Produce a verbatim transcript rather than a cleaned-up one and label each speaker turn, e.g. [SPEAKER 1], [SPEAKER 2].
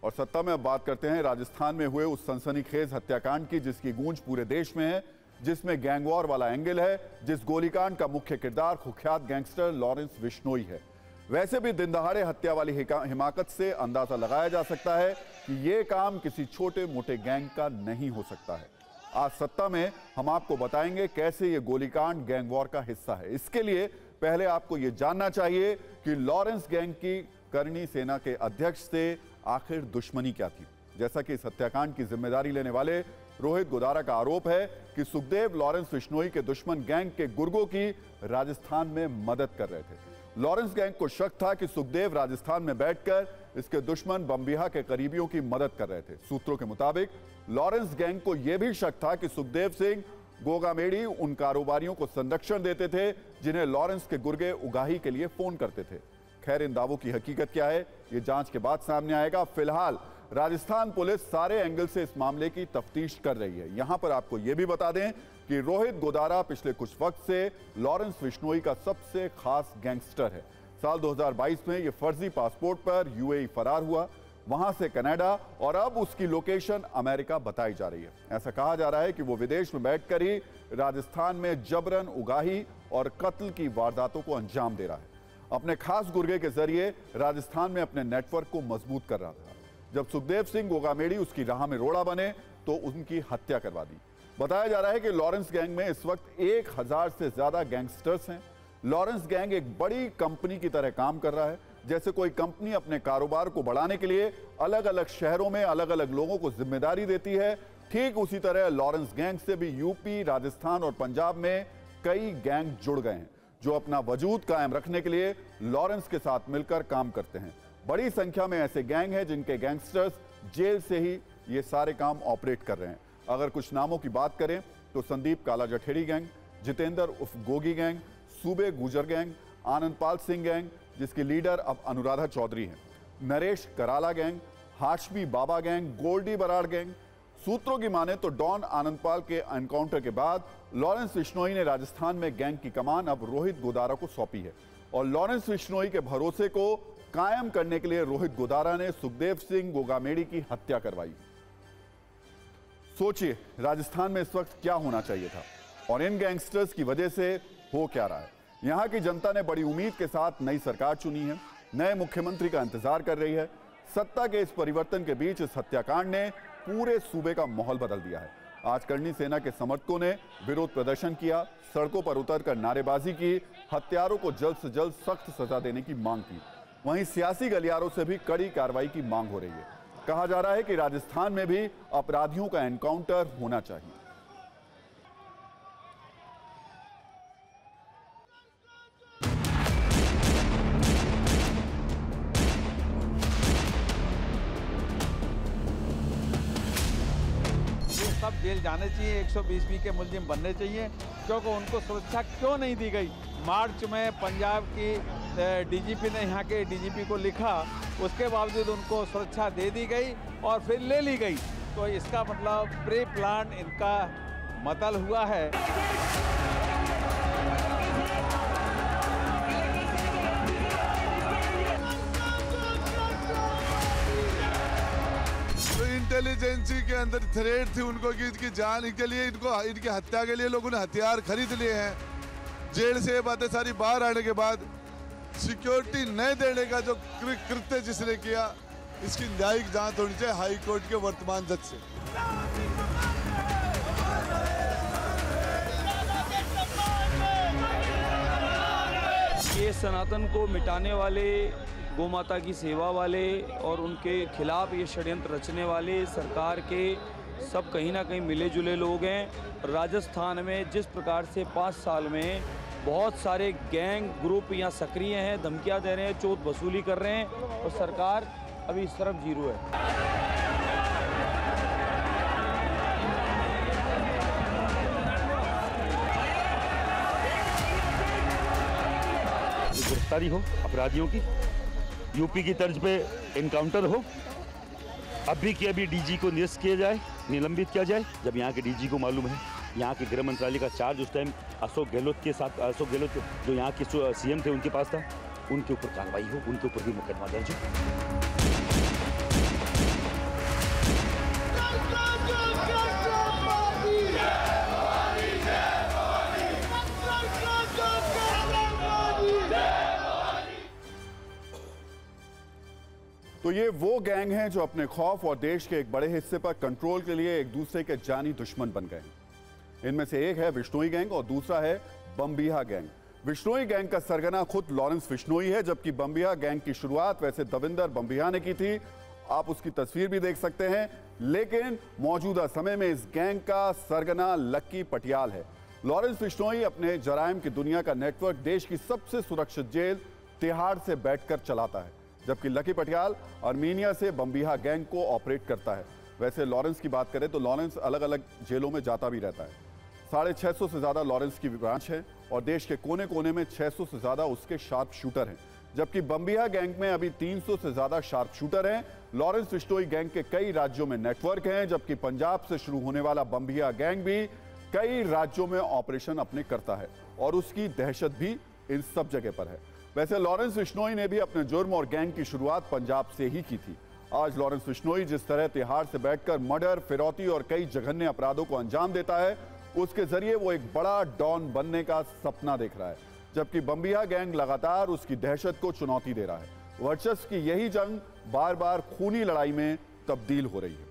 [SPEAKER 1] और सत्ता में अब बात करते हैं राजस्थान में हुए उस सनसनीखेज हत्याकांड की जिसकी गूंज पूरे देश में है, जिसमें गैंगवॉर वाला एंगल है, जिस गोलीकांड का मुख्य किरदार कुख्यात गैंगस्टर लॉरेंस बिश्नोई है। वैसे भी दिन दहाड़े हत्या वाली हिमाकत से अंदाजा लगाया जा सकता है कि यह काम किसी छोटे मोटे गैंग का नहीं हो सकता है। आज सत्ता में हम आपको बताएंगे कैसे यह गोलीकांड गैंगवॉर का हिस्सा है। इसके लिए पहले आपको यह जानना चाहिए कि लॉरेंस गैंग की करनी सेना के अध्यक्ष से आखिर दुश्मनी क्या थी। जैसा कि इस हत्याकांड की जिम्मेदारी लेने वाले रोहित गोदारा का आरोप है कि सुखदेव लॉरेंस बिश्नोई के दुश्मन गैंग के गुर्गों की राजस्थान में मदद कर रहे थे। लॉरेंस गैंग को शक था कि सुखदेव राजस्थान में बैठकर इसके दुश्मन बम्बिहा के करीबियों की मदद कर रहे थे। सूत्रों के मुताबिक लॉरेंस गैंग को यह भी शक था कि सुखदेव सिंह गोगामेड़ी उन कारोबारियों को संरक्षण देते थे जिन्हें लॉरेंस के गुर्गे उगाही के लिए फोन करते थे। खैर, इन दावों की हकीकत क्या है ये जांच के बाद सामने आएगा। फिलहाल राजस्थान पुलिस सारे एंगल से इस मामले की तफ्तीश कर रही है। यहां पर आपको यह भी बता दें कि रोहित गोदारा पिछले कुछ वक्त से लॉरेंस बिश्नोई का सबसे खास गैंगस्टर है। साल दो हज़ार बाईस में यह फर्जी पासपोर्ट पर यूएई फरार हुआ, वहां से कनाडा और अब उसकी लोकेशन अमेरिका बताई जा रही है। ऐसा कहा जा रहा है कि वो विदेश में बैठकर ही राजस्थान में जबरन उगाही और कत्ल की वारदातों को अंजाम दे रहा है। अपने खास गुर्गे के जरिए राजस्थान में अपने नेटवर्क को मजबूत कर रहा था। जब सुखदेव सिंह गोगामेड़ी उसकी राह में रोड़ा बने तो उनकी हत्या करवा दी। बताया जा रहा है कि लॉरेंस गैंग में इस वक्त एक हजार से ज्यादा गैंगस्टर्स हैं। लॉरेंस गैंग एक बड़ी कंपनी की तरह काम कर रहा है। जैसे कोई कंपनी अपने कारोबार को बढ़ाने के लिए अलग अलग शहरों में अलग अलग लोगों को जिम्मेदारी देती है, ठीक उसी तरह लॉरेंस गैंग से भी यूपी, राजस्थान और पंजाब में कई गैंग जुड़ गए हैं जो अपना वजूद कायम रखने के लिए लॉरेंस के साथ मिलकर काम करते हैं। बड़ी संख्या में ऐसे गैंग हैं जिनके गैंगस्टर्स जेल से ही ये सारे काम ऑपरेट कर रहे हैं। अगर कुछ नामों की बात करें तो संदीप काला जठेड़ी गैंग, जितेंद्र उर्फ Gogi gang, Sube Gujjar gang, Anandpal Singh gang जिसकी लीडर अब अनुराधा चौधरी हैं, Naresh Karala gang, Hashmi Baba gang, Goldy Brar gang. सूत्रों की माने तो डॉन आनंदपाल के एनकाउंटर के बाद लॉरेंस बिश्नोई ने राजस्थान में गैंग की कमान अब रोहित गोदारा को सौंपी है और लॉरेंस बिश्नोई के भरोसे को कायम करने के लिए रोहित गोदारा ने सुखदेव सिंह गोगामेड़ी की हत्या करवाई। सोचिए राजस्थान में इस वक्त क्या होना चाहिए था और इन गैंगस्टर्स की वजह से हो क्या रहा है। यहां की जनता ने बड़ी उम्मीद के साथ नई सरकार चुनी है, नए मुख्यमंत्री का इंतजार कर रही है। सत्ता के इस परिवर्तन के बीच इस हत्याकांड ने पूरे सूबे का माहौल बदल दिया है। आज करनी सेना के समर्थकों ने विरोध प्रदर्शन किया, सड़कों पर उतरकर नारेबाजी की, हत्यारों को जल्द से जल्द सख्त सजा देने की मांग की। वहीं सियासी गलियारों से भी कड़ी कार्रवाई की मांग हो रही है। कहा जा रहा है कि राजस्थान में भी अपराधियों का एनकाउंटर होना चाहिए।
[SPEAKER 2] सब जेल जाने चाहिए, एक सौ बीस बी के मुलजिम बनने चाहिए, क्योंकि उनको सुरक्षा क्यों नहीं दी गई। मार्च में पंजाब की डीजीपी ने यहाँ के डीजीपी को लिखा, उसके बावजूद उनको सुरक्षा दे दी गई और फिर ले ली गई। तो इसका मतलब प्री प्लान इनका मतल हुआ है।
[SPEAKER 3] इंटेलिजेंसी के अंदर थ्रेट थी उनको कि इनकी जान के लिए, इनको इनकी हत्या के लिए लोगों ने हथियार खरीद लिए हैं। जेल से ये बातें सारी बाहर आने के बाद सिक्योरिटी नहीं देने का जो कृत्य जिसने किया, इसकी न्यायिक जांच होनी चाहिए हाई कोर्ट के वर्तमान जज से।
[SPEAKER 4] ये सनातन को मिटाने वाले, गौमाता की सेवा वाले और उनके खिलाफ ये षड्यंत्र रचने वाले सरकार के सब कहीं ना कहीं मिले जुले लोग हैं। राजस्थान में जिस प्रकार से पाँच साल में बहुत सारे गैंग ग्रुप यहाँ सक्रिय हैं, धमकियाँ दे रहे हैं, चोट वसूली कर रहे हैं और सरकार अभी इस तरफ जीरो है।
[SPEAKER 5] गिरफ्तारी हो अपराधियों की, यूपी की तर्ज पे इनकाउंटर हो, अभी की अभी डीजी को निरस्त किया जाए, निलंबित किया जाए। जब यहाँ के डीजी को मालूम है यहाँ के गृह मंत्रालय का चार्ज उस टाइम अशोक गहलोत के साथ, अशोक गहलोत जो यहाँ के सीएम थे उनके पास था, उनके ऊपर कार्रवाई हो, उनके ऊपर भी मुकदमा दर्ज हो।
[SPEAKER 1] ये वो गैंग हैं जो अपने खौफ और देश के एक बड़े हिस्से पर कंट्रोल के लिए एक दूसरे के जानी दुश्मन बन गए हैं। इनमें से एक है विश्नोई गैंग और दूसरा है बम्बिहा गैंग। विश्नोई गैंग का सरगना खुद लॉरेंस विश्नोई है, जबकि बम्बिहा गैंग की शुरुआत वैसे दविंदर बम्बिहा ने की थी। आप उसकी तस्वीर भी देख सकते हैं, लेकिन मौजूदा समय में इस गैंग का सरगना लक्की पटियाल है। लॉरेंस विश्नोई अपने जराइम की दुनिया का नेटवर्क देश की सबसे सुरक्षित जेल तिहाड़ से बैठकर चलाता है, जबकि लकी पटियाल आर्मीनिया से बम्बिहा गैंग को ऑपरेट करता है। वैसे लॉरेंस की बात करें तो लॉरेंस अलग अलग जेलों में जाता भी रहता है। साढ़े छह सौ से ज्यादा लॉरेंस की ब्रांच है और देश के कोने कोने में छह सौ से ज्यादा उसके शार्प शूटर हैं, जबकि बम्बिहा गैंग में अभी तीन सौ से ज्यादा शार्प शूटर हैं। लॉरेंस विश्नोई गैंग के कई राज्यों में नेटवर्क हैं, जबकि पंजाब से शुरू होने वाला बम्बिहा गैंग भी कई राज्यों में ऑपरेशन अपने करता है और उसकी दहशत भी इन सब जगह पर है। वैसे लॉरेंस विश्नोई ने भी अपने जुर्म और गैंग की शुरुआत पंजाब से ही की थी। आज लॉरेंस विश्नोई जिस तरह तिहाड़ से बैठकर मर्डर, फिरौती और कई जघन्य अपराधों को अंजाम देता है, उसके जरिए वो एक बड़ा डॉन बनने का सपना देख रहा है, जबकि बम्बिहा गैंग लगातार उसकी दहशत को चुनौती दे रहा है। वर्चस्व की यही जंग बार बार खूनी लड़ाई में तब्दील हो रही है।